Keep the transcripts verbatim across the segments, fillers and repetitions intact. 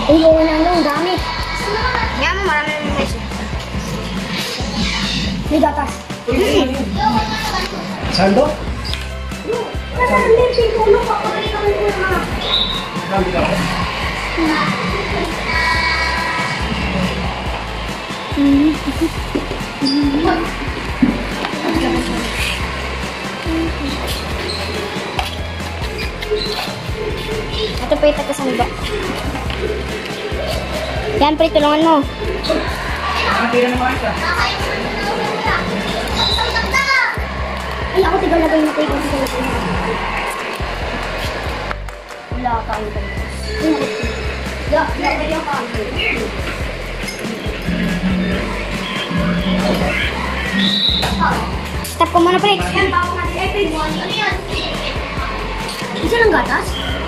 Uy, oo na lang, dami. Yan mo, marami naman guys. May gatas. Sando? Kasama din si Puno, papagay kami po yung mga. Dami ka. Ito pa yung tagasando. Yan, pre, tulungan mo. Ay, ako tigal lagay na tayo kung tigal lagay na. Wala ka ang tayo. Ya, lagay yung kami. Stop ko muna, pre. Yan, bago natin. Eh, pwede mo. Ano yan? Isa lang gatas?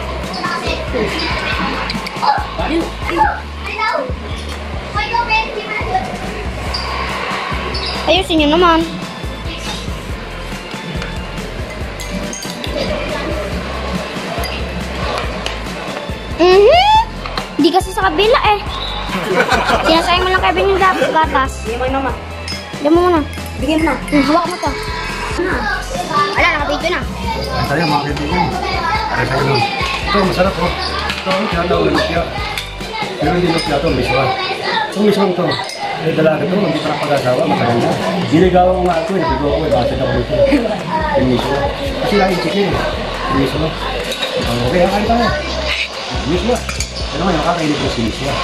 Ayusin nyo naman. Mhm. Hindi kasi sa kabila eh. Sinasayang mo lang kay Ben yung gatas. Bigyan mo yung mama. Diyan mo muna. Bigyan mo na. Hmm, hawak mo to. Wala, naka-video na. Ang sa'yo, mga kaibigan. Para sa'yo nun. Ito, masarap po. Ito, tinatawag na lupia. Pero hindi lupia ito, miswa. Itong miswa ito. Yung dalaga ito, hindi pa napag-asawa, matagal na. Niligawan ko nga ito, nabigo ako, bakit ako ito. Yung miswa. Kasi lagi chicken eh. Yung miswa. Okay, kain tayo. Miswa. Ano nga, nakakainit ko si miswa.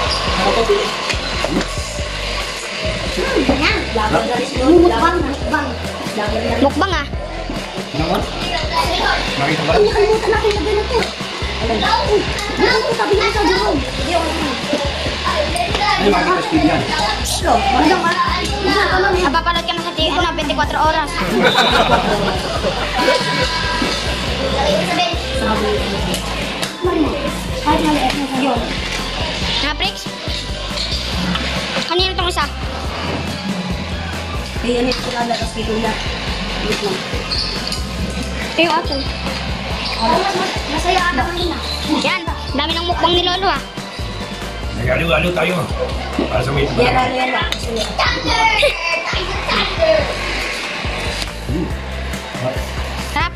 Mumukbang, mukbang. Mukbang ah. Ano ba? Makita ba? Ay, nakalimutan natin lagay na ito. Ano ito, sabi niya sa Jerome. Ay, makita speed yan. So, magandang ka. Isa ka lang eh. Napapanood ka na sa T V, ano, twenty-four oras. Kahit maliit na sa yun. Na, Prix? Kanina itong isa? Kaya nito ko lala, tapos dito na. Dito lang. Ito yung ato. Masaya ata kanina. Yan, dami ng mukbang ni Lolo ah. Nag-aliw-aliw tayo. Para sa may iba. Yan, yan, yan. Sarap.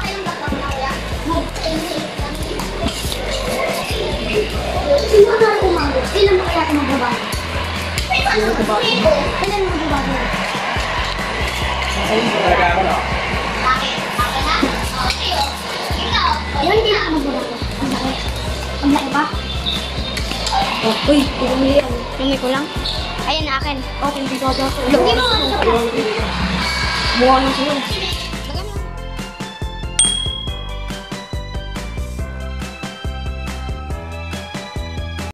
Sino na umago? Sino na kaya magbabago? Sino na magbabago? Yan, hindi na magbabago. Ang laki. Ang laki pa. Oh, uy, pinamili yan. Lumi ko lang. Ayan na akin. Okay, hindi ko ako. Lumi mo. Mukha na sila.